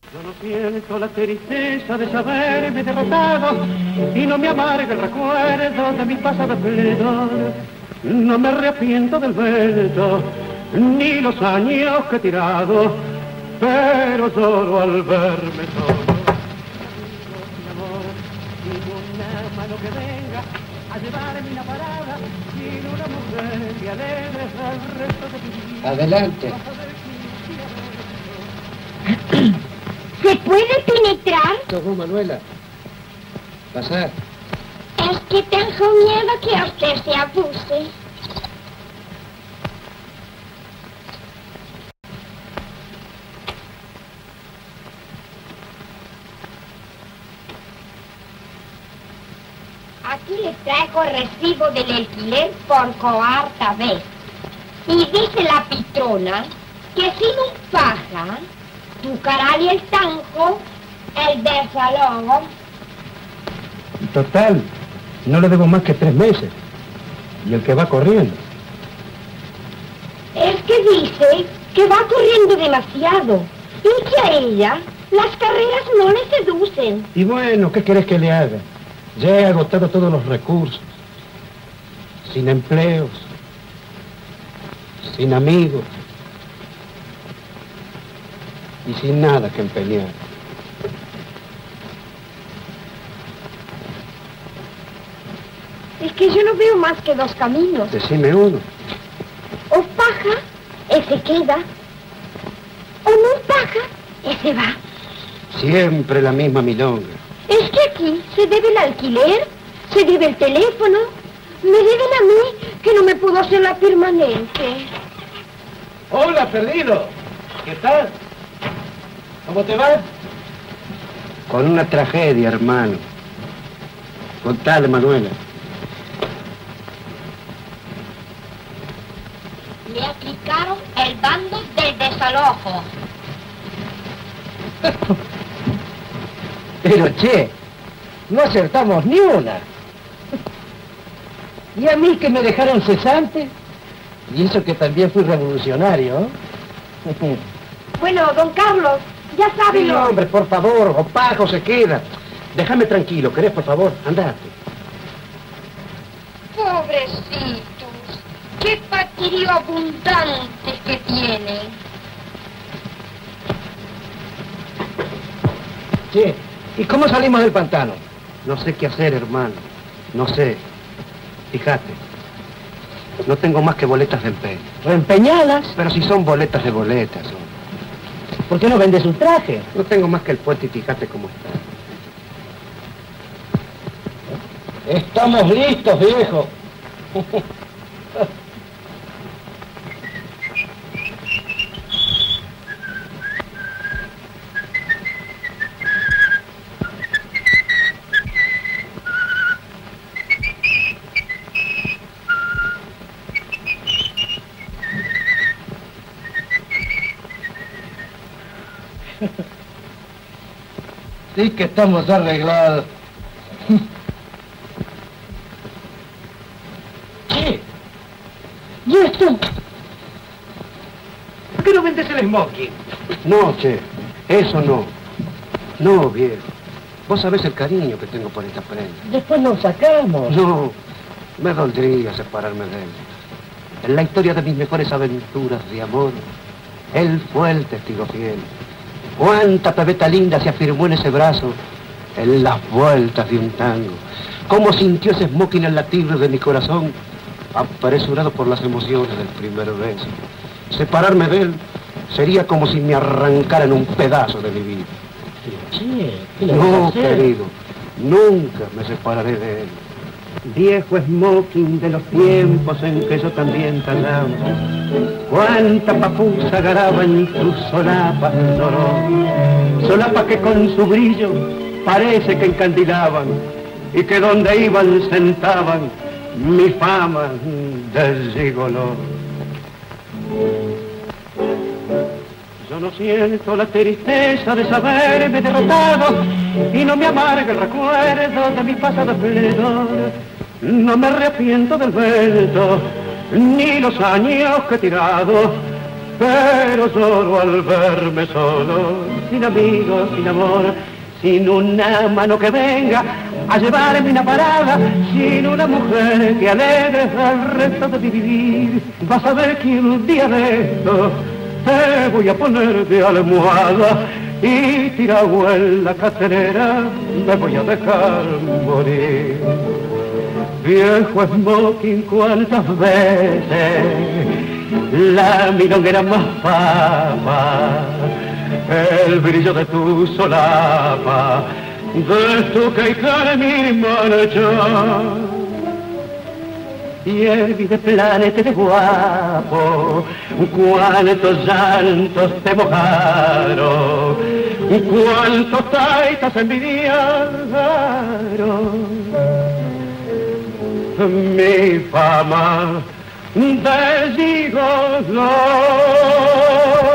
Yo no siento la tristeza de saberme derrotado y no me amarga el recuerdo de mi pasado esplendor. No me arrepiento del vento ni los años que he tirado, pero lloro al verme solo. Sin amor, sin una mano que venga a llevarme una parada, sin una mujer que alegre el resto de mi vida. Adelante. ¿Se puede penetrar? ¿Cómo, Manuela? Pasar. Es que tengo miedo que usted se abuse. Aquí le traigo recibo del alquiler por cuarta vez. Y dice la patrona que si no paga, tocará el tanco, el desalojo. Total, no le debo más que 3 meses. Y el que va corriendo. Es que dice que va corriendo demasiado y que a ella las carreras no le seducen. Y bueno, ¿qué querés que le haga? Ya he agotado todos los recursos. Sin empleos. Sin amigos. Y sin nada que empeñar. Es que yo no veo más que 2 caminos. Decime uno. O paga, ese queda. O no paga, ese va. Siempre la misma milonga. Es que aquí se debe el alquiler, se debe el teléfono, me deben a mí que no me puedo hacer la permanente. Hola, perdido. ¿Qué tal? ¿Cómo te va? Con una tragedia, hermano. Contale, Manuela. Le aplicaron el bando del desalojo. Pero, che, no acertamos ni una. ¿Y a mí que me dejaron cesante? Y eso que también fui revolucionario, ¿eh? Bueno, don Carlos, ya sabe Sí, lo... hombre, por favor, o paga o se queda. Déjame tranquilo, ¿querés, por favor? Andate. Pobrecitos, qué patirio abundante que tienen. Che, ¿y cómo salimos del pantano? No sé qué hacer, hermano. No sé. Fíjate. No tengo más que boletas de empeño. ¿Reempeñadas? Pero si son boletas de boletas, son. ¿Por qué no vendes un traje? No tengo más que el puente y fíjate cómo está. Estamos listos, viejo. Sí que estamos arreglados. ¿Qué? ¿Y esto? ¿Por qué no vendes el smoking? No, che, eso no. No, viejo. Vos sabés el cariño que tengo por esta prenda. Después nos sacamos. No, me doldría separarme de él. En la historia de mis mejores aventuras de amor, él fue el testigo fiel. Cuánta pebeta linda se afirmó en ese brazo, en las vueltas de un tango. Cómo sintió ese smoking el latir de mi corazón, apresurado por las emociones del primer beso. Separarme de él sería como si me arrancaran un pedazo de mi vida. No, querido, nunca me separaré de él. Viejo smoking de los tiempos en que yo también tallaba, cuánta papusa garaba en tus solapas lloró, solapas que con su brillo parece que encandilaban y que donde iban sentaban mi fama de gigoló. Yo no siento la tristeza de saberme derrotado y no me amarga el recuerdo de mi pasado esplendor. No me arrepiento del vento ni los años que he tirado, pero solo al verme solo, sin amigos, sin amor, sin una mano que venga a llevarme una parada, sin una mujer que alegre el resto de mi vivir. Vas a ver que un día de esto te voy a poner de almohada y tirado en la catenera me voy a dejar morir. Viejo smoking, cuántas veces la milonguera más papa, el brillo de tu solapa, de tu que mi mancha. Y el planeta de guapo, cuántos llantos te mojaron, cuántos taitas envidiaron. Mi fama de gigolo